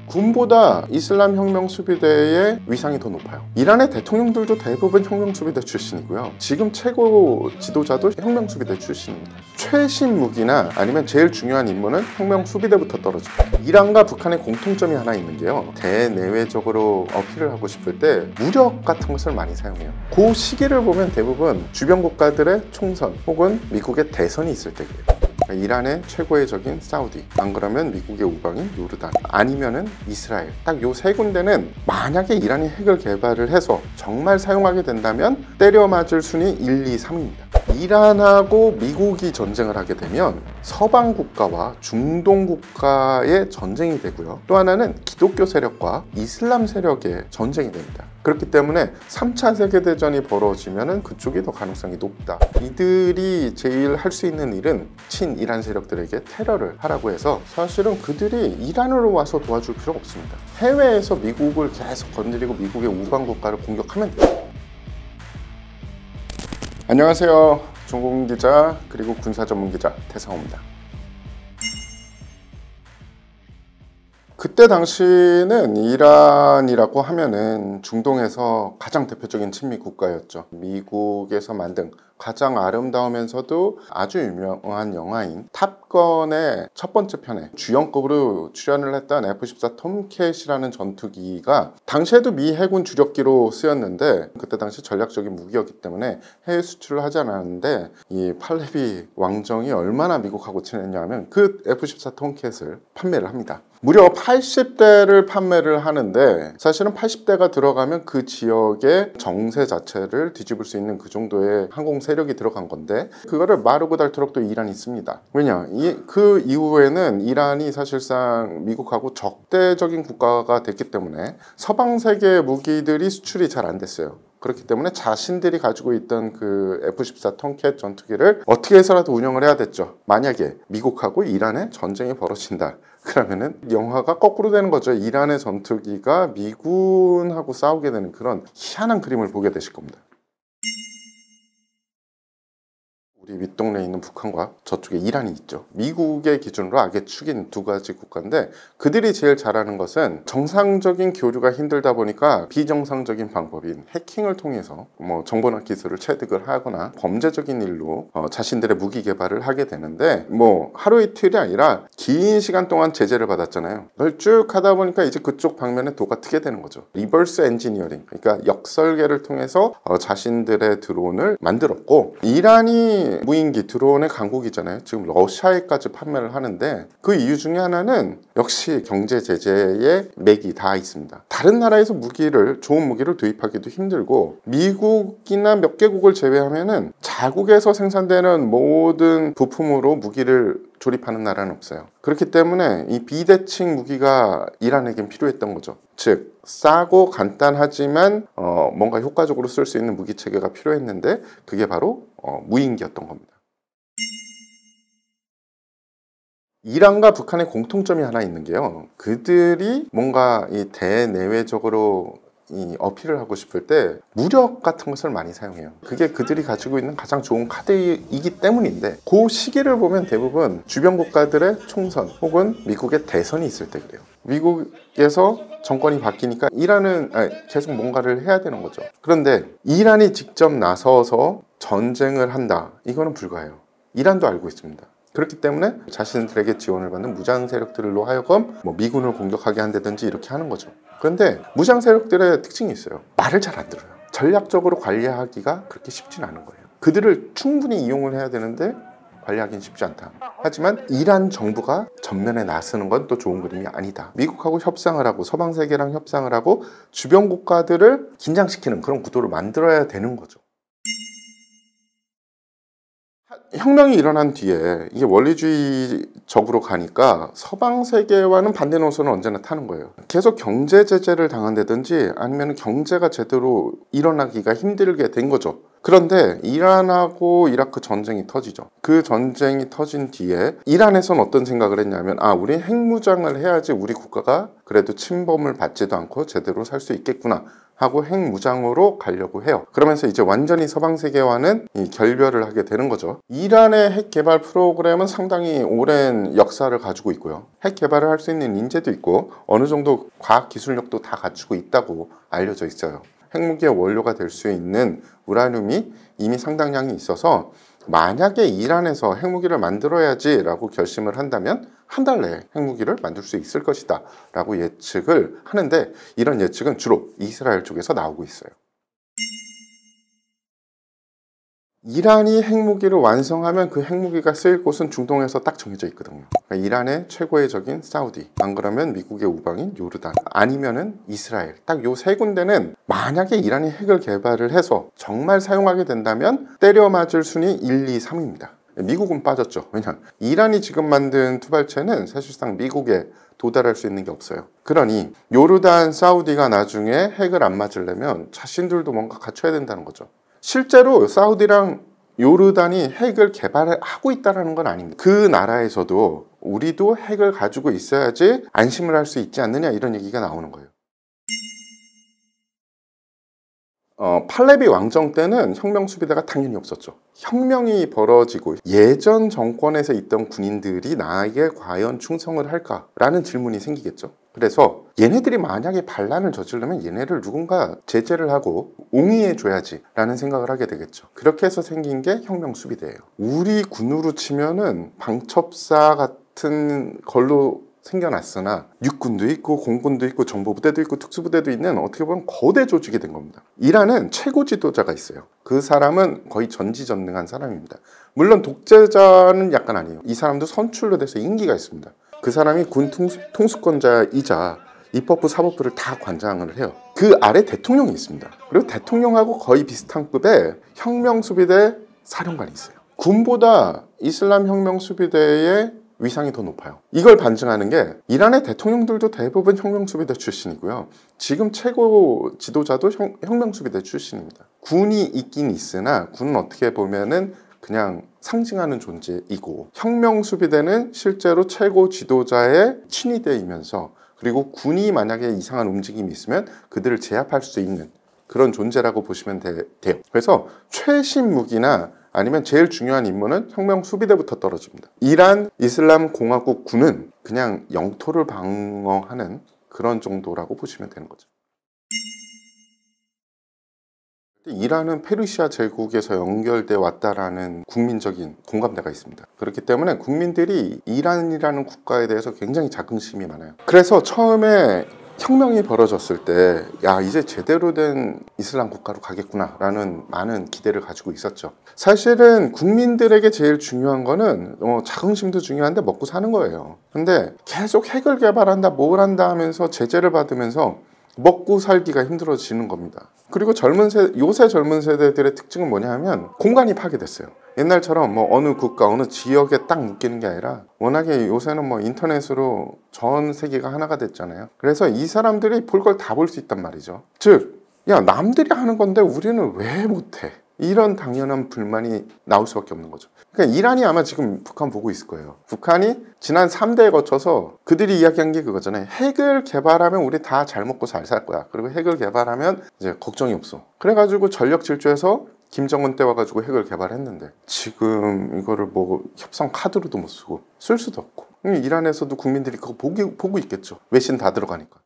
군보다 이슬람 혁명 수비대의 위상이 더 높아요. 이란의 대통령들도 대부분 혁명 수비대 출신이고요. 지금 최고 지도자도 혁명 수비대 출신입니다. 최신 무기나 아니면 제일 중요한 임무는 혁명 수비대부터 떨어집니다. 이란과 북한의 공통점이 하나 있는 게요, 대내외적으로 어필을 하고 싶을 때 무력 같은 것을 많이 사용해요. 그 시기를 보면 대부분 주변 국가들의 총선 혹은 미국의 대선이 있을 때예요. 이란의 최고의 적인 사우디, 안 그러면 미국의 우방인 요르단, 아니면은 이스라엘, 딱 요 세 군데는 만약에 이란이 핵을 개발을 해서 정말 사용하게 된다면 때려 맞을 순위 1, 2, 3입니다. 이란하고 미국이 전쟁을 하게 되면 서방 국가와 중동 국가의 전쟁이 되고요, 또 하나는 기독교 세력과 이슬람 세력의 전쟁이 됩니다. 그렇기 때문에 3차 세계대전이 벌어지면 그쪽이 더 가능성이 높다. 이들이 제일 할 수 있는 일은 친이란 세력들에게 테러를 하라고 해서 사실은 그들이 이란으로 와서 도와줄 필요가 없습니다. 해외에서 미국을 계속 건드리고 미국의 우방 국가를 공격하면 돼요. 안녕하세요. 종공기자 그리고 군사전문기자 태상호입니다. 그때 당시는 이란이라고 하면은 중동에서 가장 대표적인 친미 국가였죠. 미국에서 만든 가장 아름다우면서도 아주 유명한 영화인 탑건의 첫 번째 편에 주연급으로 출연을 했던 F-14 톰캣이라는 전투기가 당시에도 미 해군 주력기로 쓰였는데, 그때 당시 전략적인 무기였기 때문에 해외 수출을 하지 않았는데, 이 팔레비 왕정이 얼마나 미국하고 친했냐 하면 그 F-14 톰캣을 판매를 합니다. 무려 80대를 판매를 하는데, 사실은 80대가 들어가면 그 지역의 정세 자체를 뒤집을 수 있는 그 정도의 항공 세력이 들어간 건데, 그거를 마르고 닳도록 또 이란이 씁니다. 왜냐? 그 이후에는 이란이 사실상 미국하고 적대적인 국가가 됐기 때문에 서방 세계 무기들이 수출이 잘 안 됐어요. 그렇기 때문에 자신들이 가지고 있던 그 F-14 톰캣 전투기를 어떻게 해서라도 운영을 해야 됐죠. 만약에 미국하고 이란의 전쟁이 벌어진다, 그러면은 영화가 거꾸로 되는 거죠. 이란의 전투기가 미군하고 싸우게 되는 그런 희한한 그림을 보게 되실 겁니다. 우리 윗동네에 있는 북한과 저쪽에 이란이 있죠. 미국의 기준으로 악의 축인 두 가지 국가인데, 그들이 제일 잘하는 것은 정상적인 교류가 힘들다 보니까 비정상적인 방법인 해킹을 통해서 정보나 기술을 체득을 하거나 범죄적인 일로 자신들의 무기 개발을 하게 되는데, 하루 이틀이 아니라 긴 시간 동안 제재를 받았잖아요. 그걸 쭉 하다 보니까 이제 그쪽 방면에 도가 트게 되는 거죠. 리버스 엔지니어링, 그러니까 역설계를 통해서 자신들의 드론을 만들었고, 이란이 무인기 드론의 강국이잖아요. 지금 러시아에까지 판매를 하는데, 그 이유 중에 하나는 역시 경제 제재의 맥이 다 있습니다. 다른 나라에서 좋은 무기를 도입하기도 힘들고, 미국이나 몇 개국을 제외하면은 자국에서 생산되는 모든 부품으로 무기를 조립하는 나라는 없어요. 그렇기 때문에 이 비대칭 무기가 이란에겐 필요했던 거죠. 즉, 싸고 간단하지만 뭔가 효과적으로 쓸 수 있는 무기 체계가 필요했는데, 그게 바로 무인기였던 겁니다. 이란과 북한의 공통점이 하나 있는 게요, 그들이 뭔가 이 대내외적으로 어필을 하고 싶을 때 무력 같은 것을 많이 사용해요. 그게 그들이 가지고 있는 가장 좋은 카드이기 때문인데, 그 시기를 보면 대부분 주변 국가들의 총선 혹은 미국의 대선이 있을 때 그래요. 미국에서 정권이 바뀌니까 이란은 계속 뭔가를 해야 되는 거죠. 그런데 이란이 직접 나서서 전쟁을 한다, 이거는 불가해요. 이란도 알고 있습니다. 그렇기 때문에 자신들에게 지원을 받는 무장 세력들로 하여금 미군을 공격하게 한다든지 이렇게 하는 거죠. 그런데 무장 세력들의 특징이 있어요. 말을 잘 안 들어요. 전략적으로 관리하기가 그렇게 쉽진 않은 거예요. 그들을 충분히 이용을 해야 되는데 관리하기는 쉽지 않다. 하지만 이란 정부가 전면에 나서는 건 또 좋은 그림이 아니다. 미국하고 협상을 하고 서방 세계랑 협상을 하고 주변 국가들을 긴장시키는 그런 구도를 만들어야 되는 거죠. 혁명이 일어난 뒤에 이게 원리주의적으로 가니까 서방 세계와는 반대 노선을 언제나 타는 거예요. 계속 경제 제재를 당한다든지 아니면 경제가 제대로 일어나기가 힘들게 된 거죠. 그런데 이란하고 이라크 전쟁이 터지죠. 그 전쟁이 터진 뒤에 이란에선 어떤 생각을 했냐면 우리 핵무장을 해야지 우리 국가가 그래도 침범을 받지도 않고 제대로 살 수 있겠구나 하고 핵무장으로 가려고 해요. 그러면서 이제 완전히 서방 세계와는 결별을 하게 되는 거죠. 이란의 핵 개발 프로그램은 상당히 오랜 역사를 가지고 있고요. 핵 개발을 할 수 있는 인재도 있고 어느 정도 과학 기술력도 다 갖추고 있다고 알려져 있어요. 핵무기의 원료가 될 수 있는 우라늄이 이미 상당량이 있어서 만약에 이란에서 핵무기를 만들어야지 라고 결심을 한다면 한 달 내에 핵무기를 만들 수 있을 것이다 라고 예측을 하는데, 이런 예측은 주로 이스라엘 쪽에서 나오고 있어요. 이란이 핵무기를 완성하면 그 핵무기가 쓰일 곳은 중동에서 딱 정해져 있거든요. 그러니까 이란의 최고의 적인 사우디, 안 그러면 미국의 우방인 요르단, 아니면은 이스라엘, 딱 요 세 군데는 만약에 이란이 핵을 개발을 해서 정말 사용하게 된다면 때려 맞을 순위 1, 2, 3입니다. 미국은 빠졌죠. 왜냐하면 이란이 지금 만든 투발체는 사실상 미국에 도달할 수 있는 게 없어요. 그러니 요르단, 사우디가 나중에 핵을 안 맞으려면 자신들도 뭔가 갖춰야 된다는 거죠. 실제로 사우디랑 요르단이 핵을 개발하고 있다는 건 아닙니다. 그 나라에서도 우리도 핵을 가지고 있어야지 안심을 할 수 있지 않느냐, 이런 얘기가 나오는 거예요. 팔레비 왕정 때는 혁명수비대가 당연히 없었죠. 혁명이 벌어지고 예전 정권에서 있던 군인들이 나에게 과연 충성을 할까라는 질문이 생기겠죠. 그래서 얘네들이 만약에 반란을 저지르면 얘네를 누군가 제재를 하고 옹이해줘야지 라는 생각을 하게 되겠죠. 그렇게 해서 생긴 게 혁명수비대예요. 우리 군으로 치면은 방첩사 같은 걸로 생겨났으나 육군도 있고 공군도 있고 정보부대도 있고 특수부대도 있는 어떻게 보면 거대 조직이 된 겁니다. 이란은 최고 지도자가 있어요. 그 사람은 거의 전지전능한 사람입니다. 물론 독재자는 약간 아니에요. 이 사람도 선출로 돼서 인기가 있습니다. 그 사람이 군 통수권자이자 입법부 사법부를 다 관장을 해요. 그 아래 대통령이 있습니다. 그리고 대통령하고 거의 비슷한 급의 혁명수비대 사령관이 있어요. 군보다 이슬람 혁명수비대의 위상이 더 높아요. 이걸 반증하는 게 이란의 대통령들도 대부분 혁명수비대 출신이고요. 지금 최고 지도자도 혁명수비대 출신입니다. 군이 있긴 있으나 군은 어떻게 보면은 그냥 상징하는 존재이고, 혁명수비대는 실제로 최고 지도자의 친위대이면서, 그리고 군이 만약에 이상한 움직임이 있으면 그들을 제압할 수 있는 그런 존재라고 보시면 돼요. 그래서 최신 무기나 아니면 제일 중요한 임무는 혁명수비대부터 떨어집니다. 이란 이슬람 공화국 군은 그냥 영토를 방어하는 그런 정도라고 보시면 되는 거죠. 이란은 페르시아 제국에서 연결돼 왔다라는 국민적인 공감대가 있습니다. 그렇기 때문에 국민들이 이란이라는 국가에 대해서 굉장히 자긍심이 많아요. 그래서 처음에 혁명이 벌어졌을 때 이제 제대로 된 이슬람 국가로 가겠구나 라는 많은 기대를 가지고 있었죠. 사실은 국민들에게 제일 중요한 거는 자긍심도 중요한데 먹고 사는 거예요. 근데 계속 핵을 개발한다 뭘 한다 하면서 제재를 받으면서 먹고 살기가 힘들어지는 겁니다. 그리고 요새 젊은 세대들의 특징은 뭐냐 하면 공간이 파괴됐어요. 옛날처럼 어느 국가 어느 지역에 딱 묶이는 게 아니라 워낙에 요새는 인터넷으로 전 세계가 하나가 됐잖아요. 그래서 이 사람들이 볼 걸 다 볼 수 있단 말이죠. 즉 남들이 하는 건데 우리는 왜 못해? 이런 당연한 불만이 나올 수밖에 없는 거죠. 그러니까 이란이 아마 지금 북한 보고 있을 거예요. 북한이 지난 3대에 거쳐서 그들이 이야기한 게 그거잖아요. 핵을 개발하면 우리 다 잘 먹고 잘 살 거야. 그리고 핵을 개발하면 이제 걱정이 없어. 그래가지고 전력 질주해서 김정은 때 와가지고 핵을 개발했는데 지금 이거를 협상 카드로도 못 쓰고 쓸 수도 없고, 이란에서도 국민들이 그거 보고 있겠죠. 외신 다 들어가니까.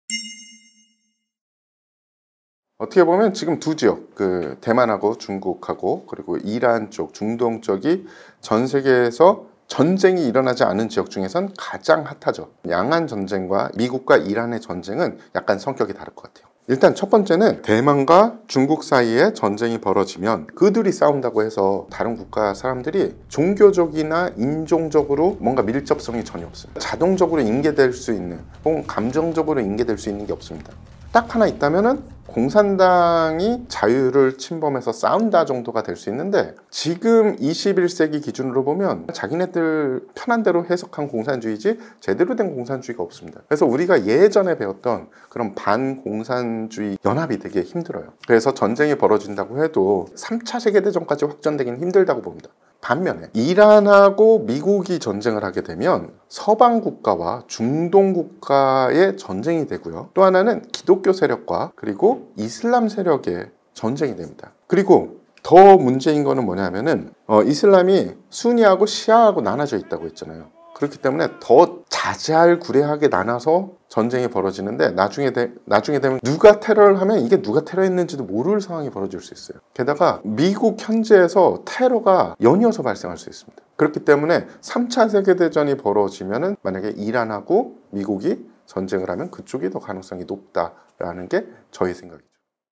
어떻게 보면 지금 두 지역, 대만하고 중국하고 그리고 이란 쪽, 중동 쪽이 전 세계에서 전쟁이 일어나지 않은 지역 중에선 가장 핫하죠. 양안 전쟁과 미국과 이란의 전쟁은 약간 성격이 다를 것 같아요. 일단 첫 번째는 대만과 중국 사이에 전쟁이 벌어지면 그들이 싸운다고 해서 다른 국가 사람들이 종교적이나 인종적으로 뭔가 밀접성이 전혀 없어요. 자동적으로 인계될 수 있는 혹은 감정적으로 인계될 수 있는 게 없습니다. 딱 하나 있다면은 공산당이 자유를 침범해서 싸운다 정도가 될 수 있는데, 지금 21세기 기준으로 보면 자기네들 편한 대로 해석한 공산주의지 제대로 된 공산주의가 없습니다. 그래서 우리가 예전에 배웠던 그런 반공산주의 연합이 되게 힘들어요. 그래서 전쟁이 벌어진다고 해도 3차 세계대전까지 확전되기는 힘들다고 봅니다. 반면에 이란하고 미국이 전쟁을 하게 되면 서방 국가와 중동 국가의 전쟁이 되고요. 또 하나는 기독교 세력과 그리고 이슬람 세력의 전쟁이 됩니다. 그리고 더 문제인 거는 뭐냐면은 이슬람이 수니하고 시아하고 나눠져 있다고 했잖아요. 그렇기 때문에 더 자잘구레하게 나눠서 전쟁이 벌어지는데, 나중에 되면 누가 테러를 하면 이게 누가 테러했는지도 모를 상황이 벌어질 수 있어요. 게다가 미국 현지에서 테러가 연이어서 발생할 수 있습니다. 그렇기 때문에 3차 세계대전이 벌어지면은 만약에 이란하고 미국이 전쟁을 하면 그쪽이 더 가능성이 높다라는 게 저의 생각이죠.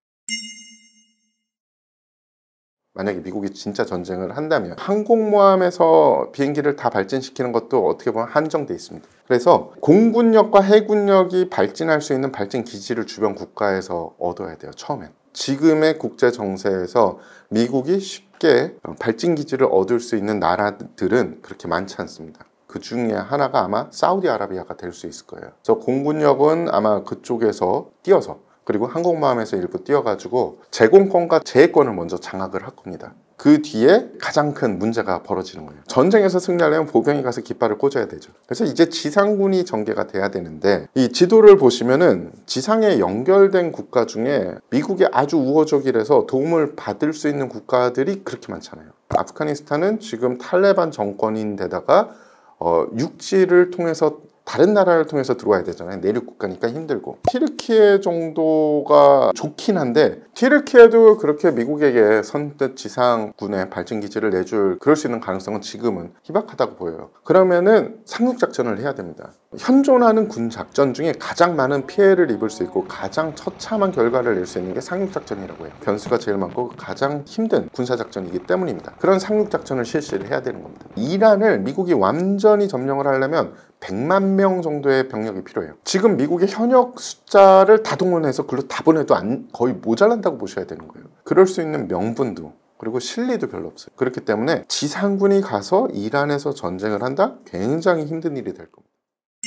만약에 미국이 진짜 전쟁을 한다면 항공모함에서 비행기를 다 발진시키는 것도 어떻게 보면 한정돼 있습니다. 그래서 공군력과 해군력이 발진할 수 있는 발진 기지를 주변 국가에서 얻어야 돼요. 처음엔. 지금의 국제 정세에서 미국이 쉽게 발진 기지를 얻을 수 있는 나라들은 그렇게 많지 않습니다. 그 중에 하나가 아마 사우디아라비아가 될 수 있을 거예요. 그래서 공군력은 아마 그쪽에서 띄어서, 그리고 항공모함에서 일부 띄어가지고 제공권과 제해권을 먼저 장악을 할 겁니다. 그 뒤에 가장 큰 문제가 벌어지는 거예요. 전쟁에서 승리하려면 보병이 가서 깃발을 꽂아야 되죠. 그래서 이제 지상군이 전개가 돼야 되는데, 이 지도를 보시면은 지상에 연결된 국가 중에 미국이 아주 우호적이라서 도움을 받을 수 있는 국가들이 그렇게 많잖아요. 아프가니스탄은 지금 탈레반 정권인데다가 육지를 통해서 다른 나라를 통해서 들어와야 되잖아요. 내륙 국가니까 힘들고. 튀르키예 정도가 좋긴 한데, 튀르키예도 그렇게 미국에게 선뜻 지상군의 발진기지를 내줄 그럴 수 있는 가능성은 지금은 희박하다고 보여요. 그러면은 상륙작전을 해야 됩니다. 현존하는 군작전 중에 가장 많은 피해를 입을 수 있고 가장 처참한 결과를 낼 수 있는 게 상륙작전이라고 해요. 변수가 제일 많고 가장 힘든 군사작전이기 때문입니다. 그런 상륙작전을 실시를 해야 되는 겁니다. 이란을 미국이 완전히 점령을 하려면 100만 명 정도의 병력이 필요해요. 지금 미국의 현역 숫자를 다 동원해서 글로 다 보내도 거의 모자란다고 보셔야 되는 거예요. 그럴 수 있는 명분도 그리고 실리도 별로 없어요. 그렇기 때문에 지상군이 가서 이란에서 전쟁을 한다? 굉장히 힘든 일이 될 겁니다.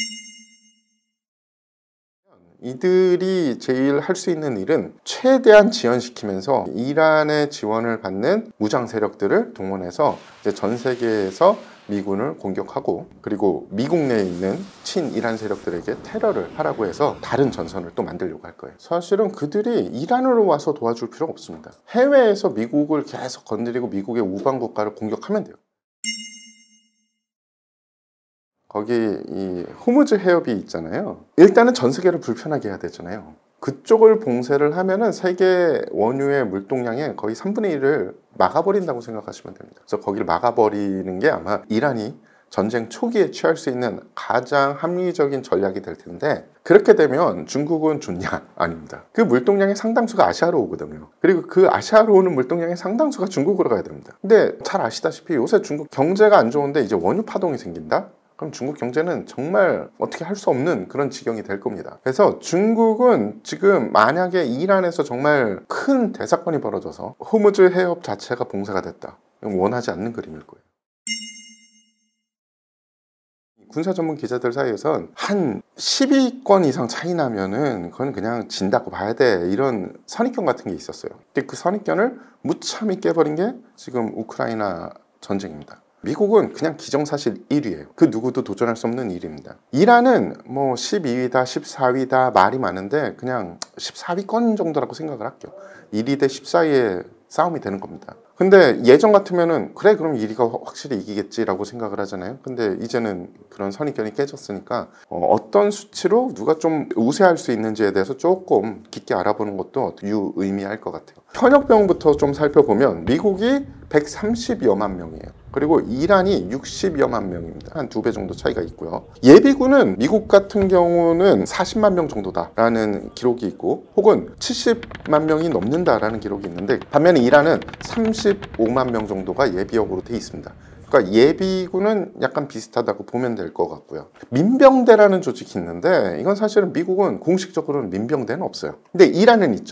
이들이 제일 할 수 있는 일은 최대한 지연시키면서 이란의 지원을 받는 무장 세력들을 동원해서 이제 전 세계에서 미군을 공격하고, 그리고 미국 내에 있는 친이란 세력들에게 테러를 하라고 해서 다른 전선을 또 만들려고 할 거예요. 사실은 그들이 이란으로 와서 도와줄 필요가 없습니다. 해외에서 미국을 계속 건드리고 미국의 우방 국가를 공격하면 돼요. 거기 이 호무즈 해협이 있잖아요. 일단은 전 세계를 불편하게 해야 되잖아요. 그쪽을 봉쇄를 하면은 세계 원유의 물동량의 거의 3분의 1을 막아버린다고 생각하시면 됩니다. 그래서 거기를 막아버리는 게 아마 이란이 전쟁 초기에 취할 수 있는 가장 합리적인 전략이 될 텐데, 그렇게 되면 중국은 좋냐? 아닙니다. 그 물동량의 상당수가 아시아로 오거든요. 그리고 그 아시아로 오는 물동량의 상당수가 중국으로 가야 됩니다. 근데 잘 아시다시피 요새 중국 경제가 안 좋은데 이제 원유 파동이 생긴다? 그럼 중국 경제는 정말 어떻게 할 수 없는 그런 지경이 될 겁니다. 그래서 중국은 지금 만약에 이란에서 정말 큰 대사건이 벌어져서 호무즈 해협 자체가 봉쇄가 됐다, 원하지 않는 그림일 거예요. 군사 전문 기자들 사이에선 한 12건 이상 차이 나면은 그건 그냥 진다고 봐야 돼, 이런 선입견 같은 게 있었어요. 근데 그 선입견을 무참히 깨버린 게 지금 우크라이나 전쟁입니다. 미국은 그냥 기정사실 1위예요. 그 누구도 도전할 수 없는 일입니다. 이란은 뭐 12위다 14위다 말이 많은데 그냥 14위권 정도라고 생각을 할게요. 1위 대 14위의 싸움이 되는 겁니다. 근데 예전 같으면은 그래 그럼 1위가 확실히 이기겠지라고 생각을 하잖아요. 근데 이제는 그런 선입견이 깨졌으니까 어떤 수치로 누가 좀 우세할 수 있는지에 대해서 조금 깊게 알아보는 것도 유의미할 것 같아요. 현역병부터 좀 살펴보면 미국이 130여만 명이에요. 그리고 이란이 60여만 명입니다. 한 2배 정도 차이가 있고요. 예비군은 미국 같은 경우는 40만 명 정도다라는 기록이 있고, 혹은 70만 명이 넘는다라는 기록이 있는데, 반면에 이란은 35만 명 정도가 예비역으로 돼 있습니다. 그러니까 예비군은 약간 비슷하다고 보면 될 것 같고요. 민병대라는 조직이 있는데 이건 사실은 미국은 공식적으로는 민병대는 없어요. 근데 이란은 있죠.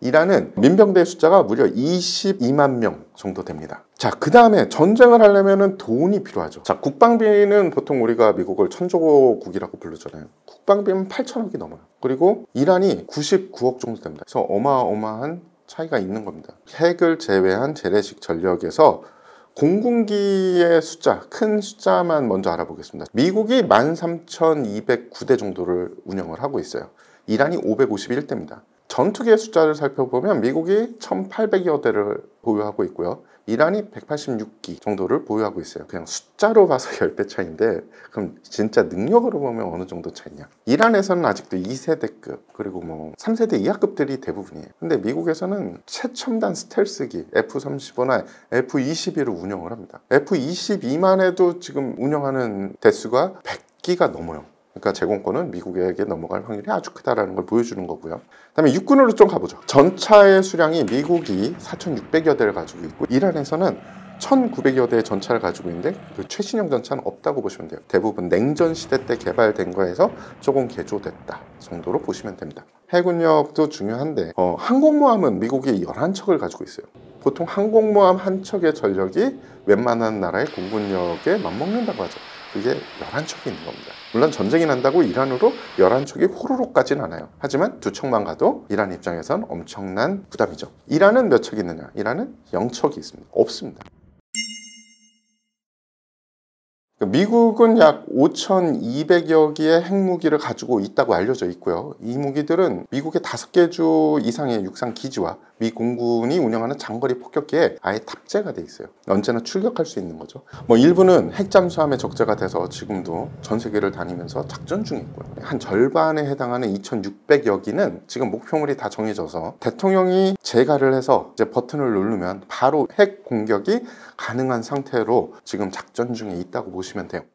이란은 민병대 숫자가 무려 22만 명 정도 됩니다. 자, 그 다음에 전쟁을 하려면 돈이 필요하죠. 자, 국방비는 보통 우리가 미국을 천조국이라고 부르잖아요. 국방비는 8천억이 넘어요. 그리고 이란이 99억 정도 됩니다. 그래서 어마어마한 차이가 있는 겁니다. 핵을 제외한 재래식 전력에서 공군기의 숫자, 큰 숫자만 먼저 알아보겠습니다. 미국이 13,209대 정도를 운영을 하고 있어요. 이란이 551대입니다. 전투기의 숫자를 살펴보면 미국이 1,800여 대를 보유하고 있고요. 이란이 186기 정도를 보유하고 있어요. 그냥 숫자로 봐서 10배 차이인데 그럼 진짜 능력으로 보면 어느 정도 차이냐. 이란에서는 아직도 2세대급 그리고 뭐 3세대 이하급들이 대부분이에요. 근데 미국에서는 최첨단 스텔스기 F-35나 F-22를 운영을 합니다. F-22만 해도 지금 운영하는 대수가 100기가 넘어요. 그러니까 제공권은 미국에게 넘어갈 확률이 아주 크다라는 걸 보여주는 거고요. 그다음에 육군으로 좀 가보죠. 전차의 수량이 미국이 4,600여 대를 가지고 있고 이란에서는 1,900여 대의 전차를 가지고 있는데 그 최신형 전차는 없다고 보시면 돼요. 대부분 냉전 시대 때 개발된 거에서 조금 개조됐다 정도로 보시면 됩니다. 해군력도 중요한데 항공모함은 미국이 11척을 가지고 있어요. 보통 항공모함 한 척의 전력이 웬만한 나라의 공군력에 맞먹는다고 하죠. 그게 11척이 있는 겁니다. 물론 전쟁이 난다고 이란으로 11척이 호로록 가진 않아요. 하지만 2척만 가도 이란 입장에선 엄청난 부담이죠. 이란은 몇 척이 있느냐? 이란은 0척이 있습니다. 없습니다. 미국은 약 5,200여 개의 핵무기를 가지고 있다고 알려져 있고요. 이 무기들은 미국의 5개 주 이상의 육상 기지와 미 공군이 운영하는 장거리 폭격기에 아예 탑재가 돼 있어요. 언제나 출격할 수 있는 거죠. 뭐 일부는 핵잠수함에 적재가 돼서 지금도 전 세계를 다니면서 작전 중에 있고요. 한 절반에 해당하는 2,600여 기는 지금 목표물이 다 정해져서 대통령이 재가를 해서 이제 버튼을 누르면 바로 핵 공격이 가능한 상태로 지금 작전 중에 있다고 보시면 돼요.